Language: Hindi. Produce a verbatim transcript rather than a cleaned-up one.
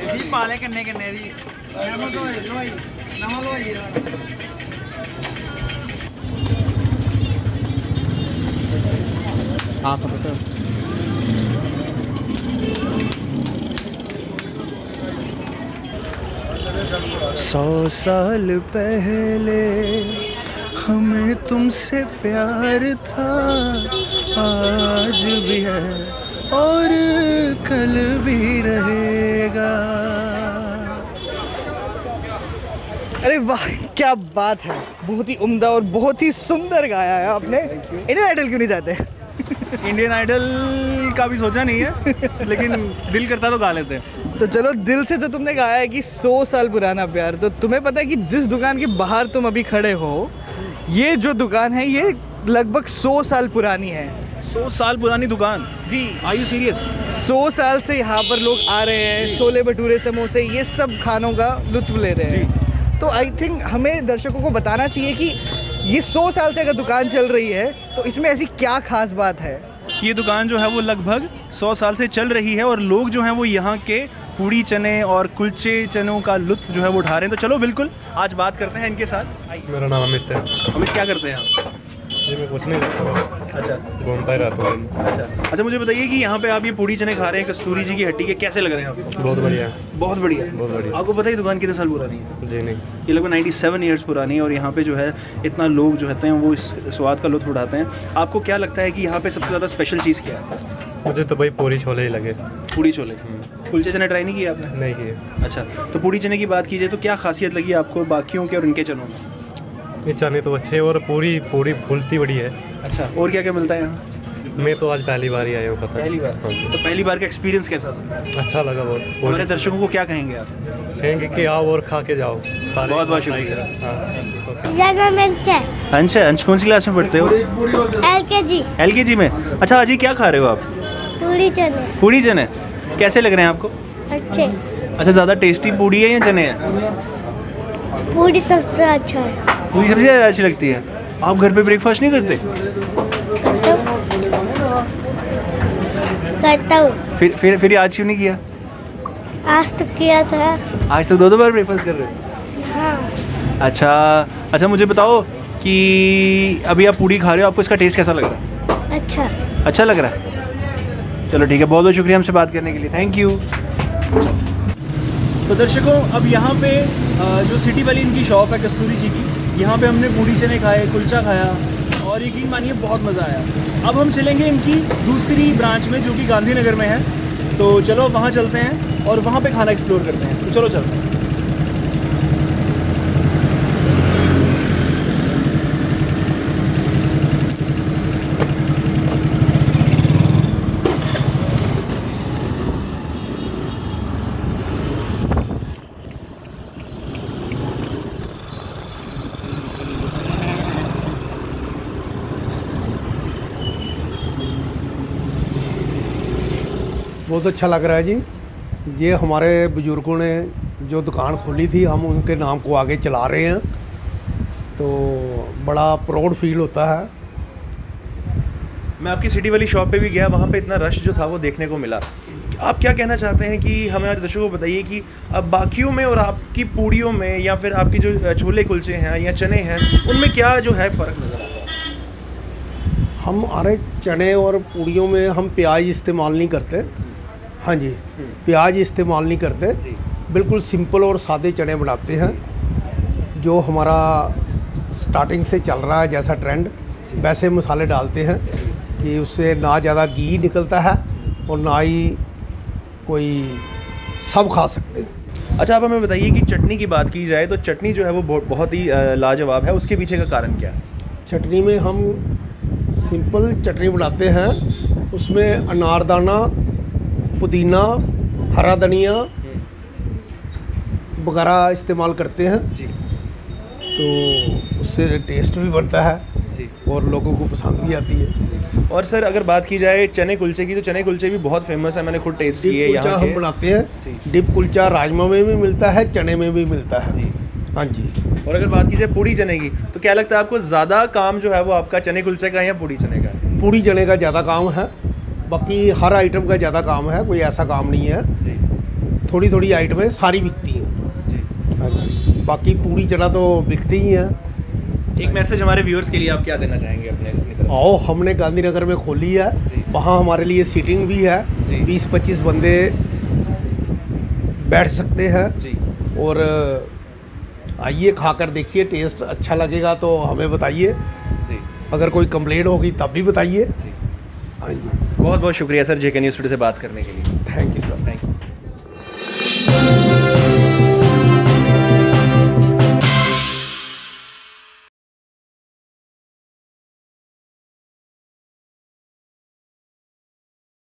पाले कन्ने कन्ने दी नमक लोई नमक लोई हाँ सब तो सौ साल पहले हमें तुमसे प्यार था, आज भी है और कल भी रहेगा। अरे वाह क्या बात है, बहुत ही उम्दा और बहुत ही सुंदर गाया है आपने। इंडियन आइडल क्यों नहीं जाते? इंडियन आइडल का भी सोचा नहीं है लेकिन दिल करता तो गा लेते हैं। तो चलो, दिल से तो तुमने गाया है कि सौ साल पुराना प्यार, तो तुम्हें पता है कि जिस दुकान के बाहर तुम अभी खड़े हो, ये जो दुकान है ये लगभग सौ साल पुरानी है। सौ साल पुरानी दुकान? जी। Are you serious? सौ साल से यहाँ पर लोग आ रहे हैं, छोले भटूरे समोसे ये सब खानों का लुत्फ ले रहे हैं। तो आई थिंक हमें दर्शकों को बताना चाहिए कि ये सौ साल से अगर दुकान चल रही है तो इसमें ऐसी क्या खास बात है। ये दुकान जो है वो लगभग सौ साल से चल रही है और लोग जो हैं वो यहाँ के पूड़ी चने और कुलचे चनों का लुत्फ जो है वो उठा रहे हैं। तो चलो बिल्कुल आज बात करते हैं इनके साथ। मेरा नाम अमित है। अमित, क्या करते हैं आप? जी मैं कुछ नहीं करता। अच्छा, घूमता ही रहता हूँ। अच्छा अच्छा मुझे बताइए कि यहाँ पे आप ये पूड़ी चने खा रहे हैं कस्तूरी जी की हड्डी के, कैसे लग रहे हैं आपको? बहुत बढ़िया है। बहुत बढ़िया बहुत बढ़िया। आपको पता है दुकान कितने साल पुरानी है? जी नहीं। ये लगभग सत्तानवे इयर्स पुरानी है और यहाँ पे जो है इतना लोग जो रहते हैं वो इस स्वाद का लुत्फ उठाते हैं। आपको क्या लगता है कि यहाँ पे सबसे ज़्यादा स्पेशल चीज़ क्या है? मुझे तो भाई पूरी छोले ही लगे। पूड़ी छोले। कुलचे चने ट्राई नहीं किए आपने? नहीं किए। अच्छा, तो पूड़ी चने की बात कीजिए तो क्या खासियत लगी आपको बाकियों के और इनके चनों में? ये चने तो अच्छे और पूरी पूरी फूलती बड़ी है। अच्छा, और क्या क्या मिलता है यहाँ? मैं तो आज पहली बार ही आया हूँ। पता पहली बार? हाँ। तो पहली बार का एक्सपीरियंस कैसा था? अच्छा लगा बहुत। हमारे दर्शकों को क्या कहेंगे आप? कहेंगे कि आओ और खा के जाओ। बहुत बहुत शुक्रिया। अंश है, अंश कौन सी क्लास में पढ़ते हो? एलकेजी। एलकेजी में? अच्छा अजी क्या खा रहे हो आप? पूड़ी चने। पूड़ी चने कैसे लग रहे हैं आपको? अच्छे। अच्छा, ज़्यादा टेस्टी पूड़ी है या चने हैं? पूड़ी सबसे अच्छा है। पूड़ी सबसे ज़्यादा अच्छी लगती है। आप घर पे ब्रेकफास्ट नहीं करते? करता हूँ। फिर फिर फिर आज क्यों नहीं किया? आज तो किया था। आज तो दो दो बार ब्रेकफास्ट कर रहे हो? हाँ। अच्छा अच्छा मुझे बताओ कि अभी आप पूड़ी खा रहे हो, आपको इसका टेस्ट कैसा लग रहा है? अच्छा। अच्छा लग रहा है? चलो ठीक है, बहुत बहुत शुक्रिया हमसे बात करने के लिए, थैंक यू। तो दर्शकों, अब यहाँ पे जो सिटी वाली इनकी शॉप है कस्तूरी जी की, यहाँ पे हमने पूड़ी चने खाए, कुलचा खाया और यकीन मानिए बहुत मज़ा आया। अब हम चलेंगे इनकी दूसरी ब्रांच में जो कि गांधीनगर में है, तो चलो वहाँ चलते हैं और वहाँ पे खाना एक्सप्लोर करते हैं। तो चलो चलते हैं। बहुत अच्छा लग रहा है जी। ये हमारे बुज़ुर्गों ने जो दुकान खोली थी, हम उनके नाम को आगे चला रहे हैं, तो बड़ा प्राउड फील होता है। मैं आपकी सिटी वाली शॉप पे भी गया, वहाँ पे इतना रश जो था वो देखने को मिला। आप क्या कहना चाहते हैं कि हमारे दर्शकों को बताइए कि अब बाकियों में और आपकी पूड़ियों में या फिर आपकी जो छोले कुलचे हैं या चने हैं उनमें क्या जो है फ़र्क नज़र आता है? हमारे चने और पूड़ियों में हम प्याज इस्तेमाल नहीं करते। हाँ जी, प्याज इस्तेमाल नहीं करते, बिल्कुल सिंपल और सादे चने बनाते हैं। जो हमारा स्टार्टिंग से चल रहा है जैसा ट्रेंड, वैसे मसाले डालते हैं कि उससे ना ज़्यादा घी निकलता है और ना ही कोई सब खा सकते हैं। अच्छा, आप हमें बताइए कि चटनी की बात की जाए तो चटनी जो है वो बहुत ही लाजवाब है, उसके पीछे का कारण क्या है? चटनी में हम सिंपल चटनी बनाते हैं, उसमें अनारदाना, पुदीना, हरा धनिया वगैरह इस्तेमाल करते हैं जी। तो उससे टेस्ट भी बढ़ता है जी और लोगों को पसंद भी आती है। और सर अगर बात की जाए चने कुलचे की, तो चने कुलचे भी बहुत फेमस है, मैंने खुद टेस्ट किए हैं यहाँ के। हम बनाते हैं डिप कुलचा, राजमा में भी मिलता है, चने में भी मिलता है जी। हाँ जी। और अगर बात की जाए पूड़ी चने की, तो क्या लगता है आपको ज़्यादा काम जो है वो आपका चने कुलचे का या पूड़ी चने का? पूड़ी चने का ज़्यादा काम है, बाकी हर आइटम का ज़्यादा काम है, कोई ऐसा काम नहीं है। थोड़ी थोड़ी आइटमें सारी बिकती हैं जी। हाँ जी। बाकी पूड़ी चना तो बिकते ही हैं। एक मैसेज हमारे व्यूअर्स के लिए आप क्या देना चाहेंगे अपने अपनी तरफ से? आओ, हमने गांधीनगर में खोली है, जी। वहाँ हमारे लिए सीटिंग भी है, जी। बीस पच्चीस बंदे बैठ सकते हैं। जी। और आइए खाकर देखिए, टेस्ट अच्छा लगेगा तो हमें बताइए, जी। अगर कोई कंप्लेंट होगी तब भी बताइए। जी। हाँ जी, बहुत बहुत शुक्रिया सर जेके न्यूज़ टुडे से बात करने के लिए। Thank you sir.